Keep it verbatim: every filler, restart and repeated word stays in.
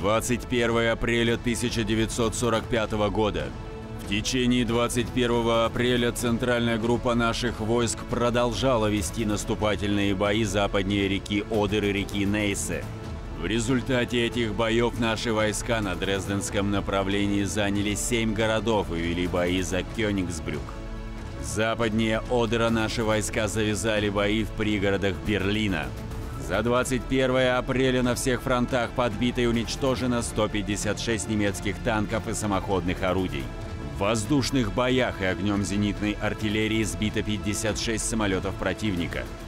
двадцать первое апреля тысяча девятьсот сорок пятого года. В течение двадцать первого апреля центральная группа наших войск продолжала вести наступательные бои западнее реки Одер и реки Нейсе. В результате этих боев наши войска на Дрезденском направлении заняли семь городов и вели бои за Кёнигсбрюк. Западнее Одера наши войска завязали бои в пригородах Берлина. За двадцать первое апреля на всех фронтах подбито и уничтожено сто пятьдесят шесть немецких танков и самоходных орудий. В воздушных боях и огнем зенитной артиллерии сбито пятьдесят шесть самолетов противника.